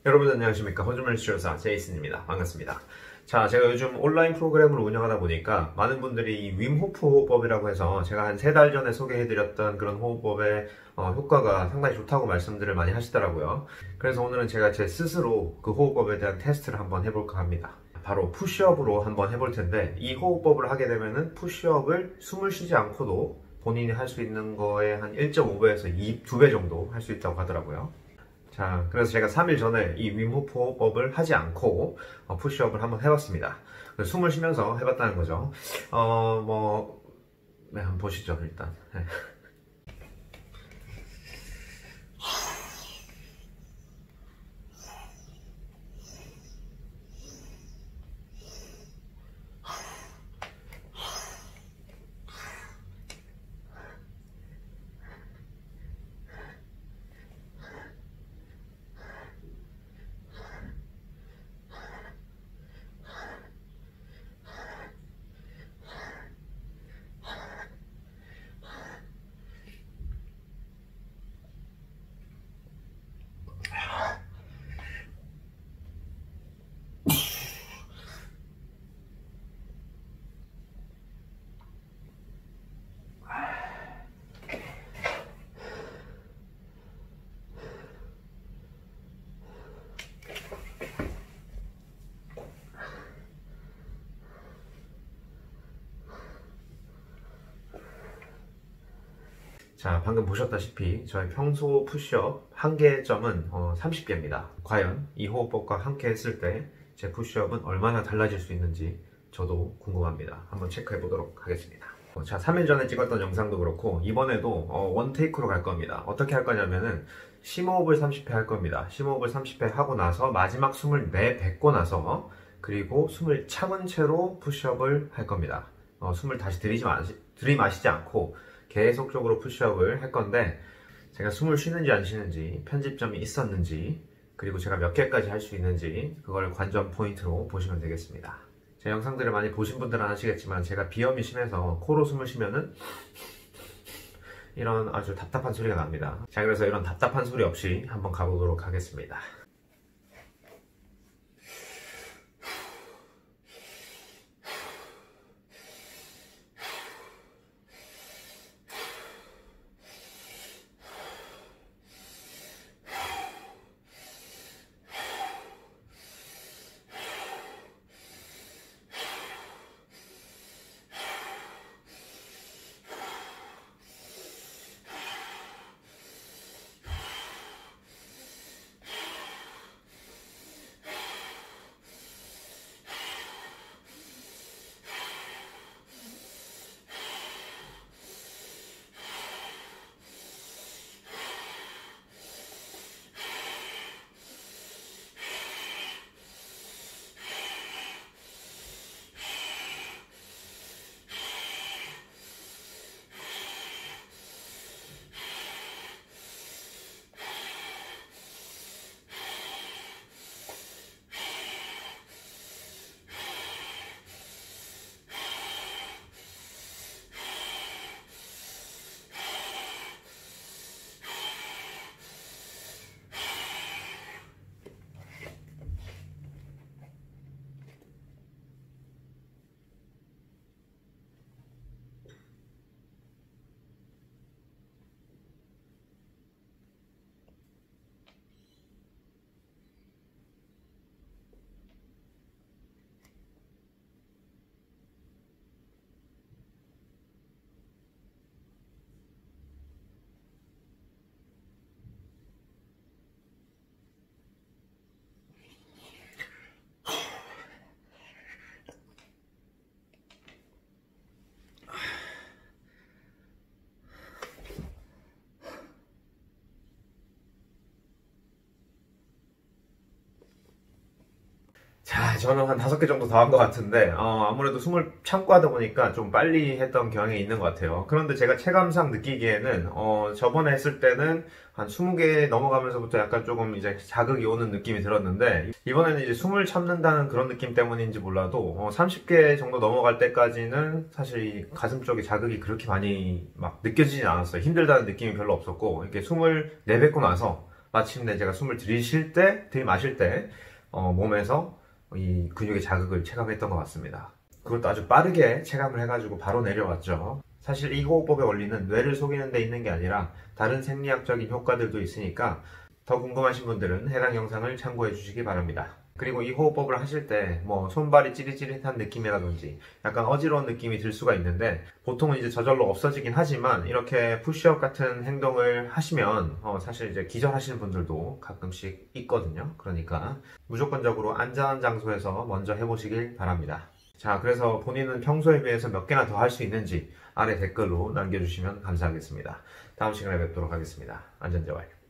여러분 안녕하십니까. 호주말 치료사 제이슨입니다. 반갑습니다. 자, 제가 요즘 온라인 프로그램을 운영하다 보니까 많은 분들이 이 윈호프 호흡법이라고 해서 제가 한 3달 전에 소개해드렸던 그런 호흡법의 효과가 상당히 좋다고 말씀들을 많이 하시더라고요. 그래서 오늘은 제가 제 스스로 그 호흡법에 대한 테스트를 한번 해볼까 합니다. 바로 푸시업으로 한번 해볼 텐데, 이 호흡법을 하게 되면은 푸시업을 숨을 쉬지 않고도 본인이 할 수 있는 거에 한 1.5배에서 2배 정도 할 수 있다고 하더라고요. 자, 그래서 제가 3일 전에 이 윈호프 호흡법을 하지 않고 푸시업을 한번 해봤습니다. 숨을 쉬면서 해봤다는 거죠. 네, 한번 보시죠, 일단. 네. 자, 방금 보셨다시피 저의 평소 푸시업 한계점은 30개입니다. 과연 이 호흡법과 함께 했을 때 제 푸시업은 얼마나 달라질 수 있는지 저도 궁금합니다. 한번 체크해 보도록 하겠습니다. 자, 3일 전에 찍었던 영상도 그렇고 이번에도 원테이크로 갈 겁니다. 어떻게 할 거냐면은 심호흡을 30회 할 겁니다. 심호흡을 30회 하고 나서 마지막 숨을 내뱉고 나서 그리고 숨을 참은 채로 푸시업을 할 겁니다. 숨을 다시 들이마시지 않고 계속적으로 푸시업을 할 건데, 제가 숨을 쉬는지 안 쉬는지, 편집점이 있었는지, 그리고 제가 몇 개까지 할 수 있는지 그걸 관전 포인트로 보시면 되겠습니다. 제 영상들을 많이 보신 분들은 아시겠지만 제가 비염이 심해서 코로 숨을 쉬면은 이런 아주 답답한 소리가 납니다. 자, 그래서 이런 답답한 소리 없이 한번 가보도록 하겠습니다. 자, 저는 한 5개 정도 더 한 것 같은데, 아무래도 숨을 참고 하다 보니까 좀 빨리 했던 경향이 있는 것 같아요. 그런데 제가 체감상 느끼기에는, 저번에 했을 때는 한 20개 넘어가면서부터 약간 조금 이제 자극이 오는 느낌이 들었는데, 이번에는 이제 숨을 참는다는 그런 느낌 때문인지 몰라도, 30개 정도 넘어갈 때까지는 사실 이 가슴 쪽에 자극이 그렇게 많이 막 느껴지진 않았어요. 힘들다는 느낌이 별로 없었고, 이렇게 숨을 내뱉고 나서 마침내 제가 숨을 들이마실 때 몸에서 이 근육의 자극을 체감했던 것 같습니다. 그것도 아주 빠르게 체감을 해가지고 바로 내려왔죠. 사실 이 호흡법의 원리는 뇌를 속이는 데 있는 게 아니라 다른 생리학적인 효과들도 있으니까 더 궁금하신 분들은 해당 영상을 참고해 주시기 바랍니다. 그리고 이 호흡법을 하실 때 손발이 찌릿찌릿한 느낌이라든지 약간 어지러운 느낌이 들 수가 있는데 보통은 이제 저절로 없어지긴 하지만 이렇게 푸시업 같은 행동을 하시면 사실 이제 기절하시는 분들도 가끔씩 있거든요. 그러니까 무조건적으로 안전한 장소에서 먼저 해보시길 바랍니다. 자, 그래서 본인은 평소에 비해서 몇 개나 더 할 수 있는지 아래 댓글로 남겨주시면 감사하겠습니다. 다음 시간에 뵙도록 하겠습니다. 안전재활.